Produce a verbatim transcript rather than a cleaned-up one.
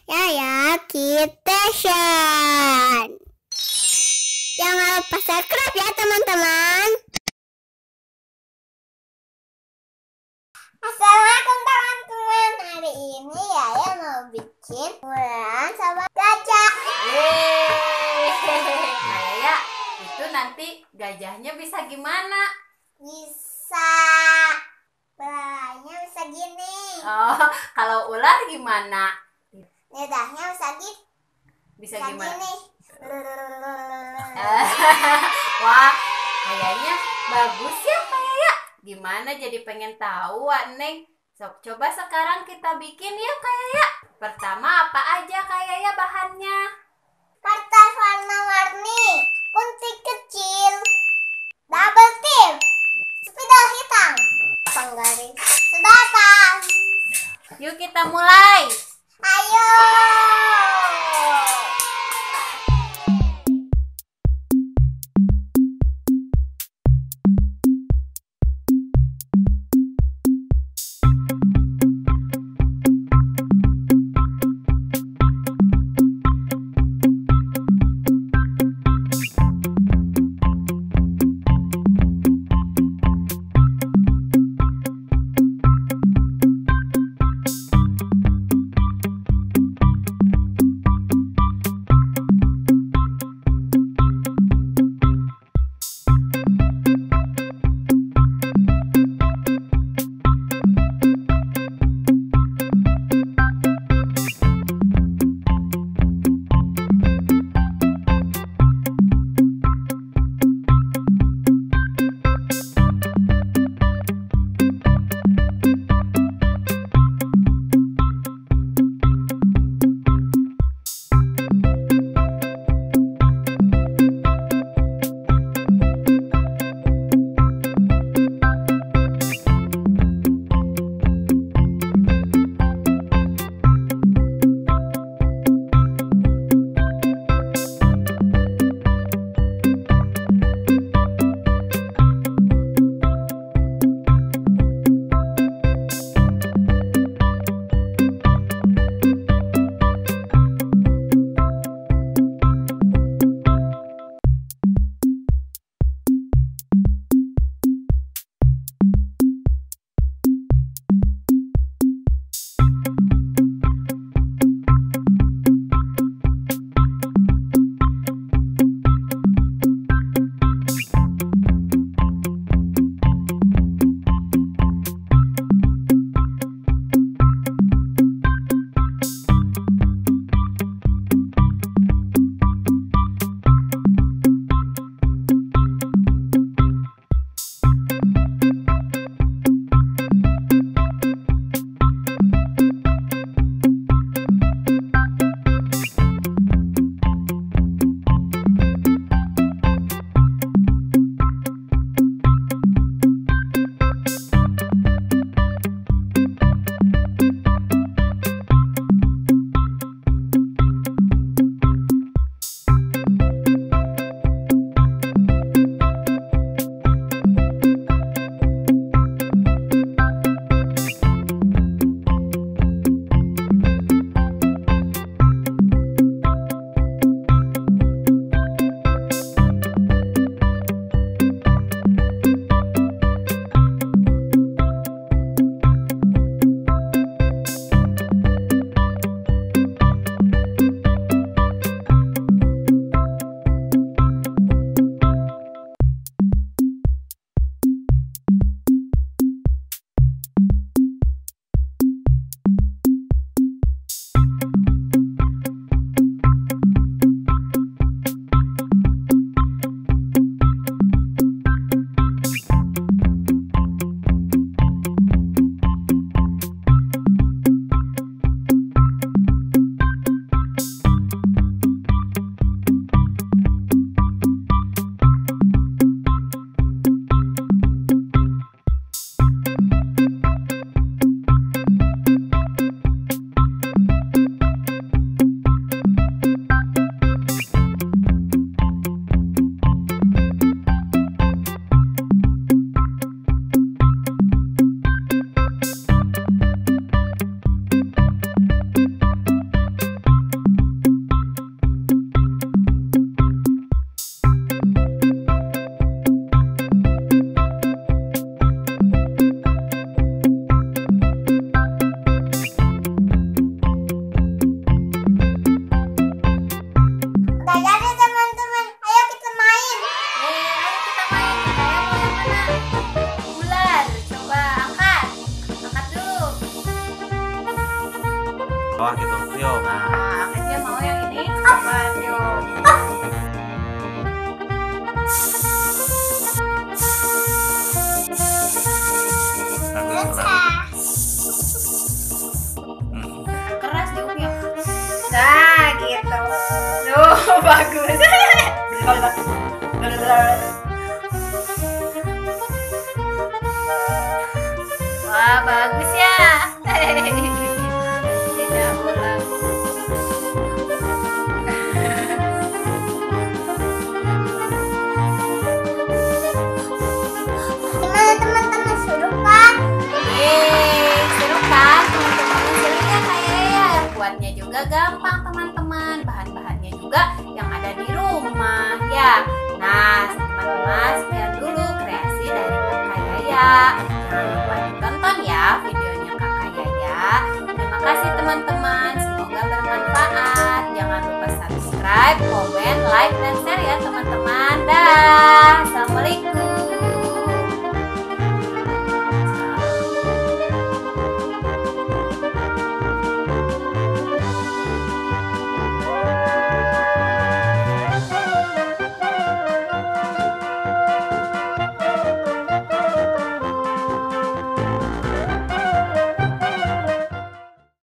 Yaya Kitchen. Jangan lupa subscribe ya teman-teman. Assalamualaikum teman-teman. Hari ini Yaya mau bikin bulan sama gajah. Yeay. Nah Yaya, itu nanti gajahnya bisa gimana? Bisa belanya bisa gini. Oh, kalau ular gimana? Lidahnya bisa gitu. Bisa Bisa gimana? gini. Wah, kayaknya bagus ya Kak Yaya. Gimana jadi pengen tahu Wak Neng? Sok coba sekarang kita bikin ya Kak Yaya. Pertama apa aja Kak Yaya bahannya? Kertas warna-warni, gunting kecil, double tip, spidol hitam, penggaris sedotan. Yuk kita mulai. Ayo. bawah gitu. Yuk. Nah, Amelia mau yang ini. Coba yuk. Keras diuknya. Nah, gitu. Tuh, bagus. Wah, bagus ya. Tidak ulang. Gimana teman-teman, seru kan? Yeay, seru kan teman-teman? Seru ya kayak ya. Buatnya juga gampang teman-teman. Bahan-bahannya juga yang ada di rumah ya. Nah, teman-teman sekian dulu kreasi dari Kakak Yaya. Jangan lupa ditonton ya videonya Kakak Yaya. Terima kasih teman-teman. Semoga bermanfaat. Jangan lupa subscribe, komen, like, dan share ya teman-teman. Dah.